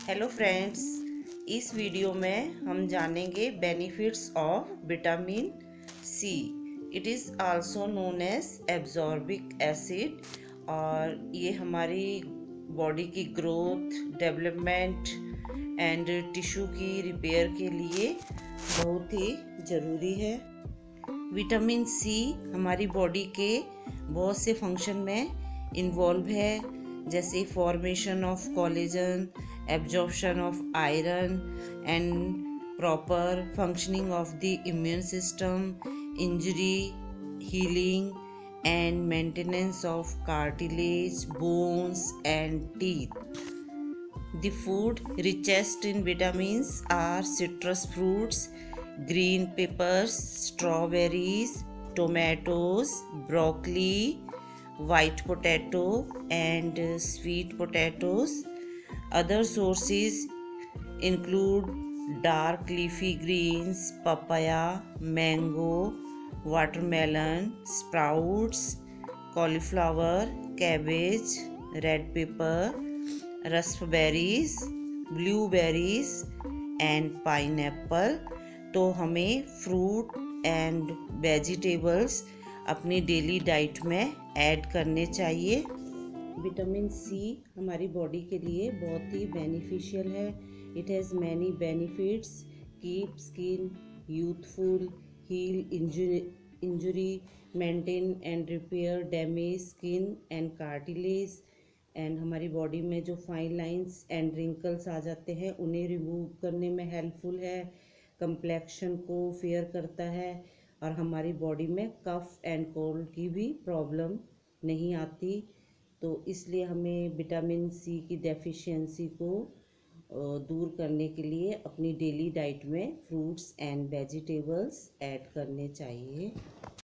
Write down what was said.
Hello friends, इस video में हम जानेंगे benefits of vitamin C. It is also known as ascorbic acid और ये हमारी बॉडी की ग्रोथ, डेवलपमेंट एंड टिश्यू की रिपेयर के लिए बहुत ही ज़रूरी है। विटामिन सी हमारी बॉडी के बहुत से फंक्शन में इन्वॉल्व है, जैसे formation of collagen, absorption of iron and proper functioning of the immune system, injury healing and maintenance of cartilage, bones and teeth. The food richest in vitamins are citrus fruits, green peppers, strawberries, tomatoes, broccoli, white potato and sweet potatoes. Other sources include dark leafy greens, papaya, mango, watermelon, sprouts, cauliflower, cabbage, red pepper, raspberries, blueberries and pineapple. तो हमें fruit and vegetables अपनी daily diet में add करने चाहिए। Vitamin C हमारी body के लिए बहुत ही बेनिफिशियल है। It has many benefits, keep skin youthful, heal injury, maintain and repair damaged skin and cartilage, and हमारी बॉडी में जो फाइन लाइंस एंड रिंकल्स आ जाते हैं उन्हें रिमूव करने में हेल्पफुल है। कंप्लेक्शन को फेयर करता है और हमारी बॉडी में कफ एंड कोल्ड की भी प्रॉब्लम नहीं आती। तो इसलिए हमें विटामिन सी की डेफिशिएंसी को दूर करने के लिए अपनी डेली डाइट में फ्रूट्स एंड वेजिटेबल्स ऐड करने चाहिए।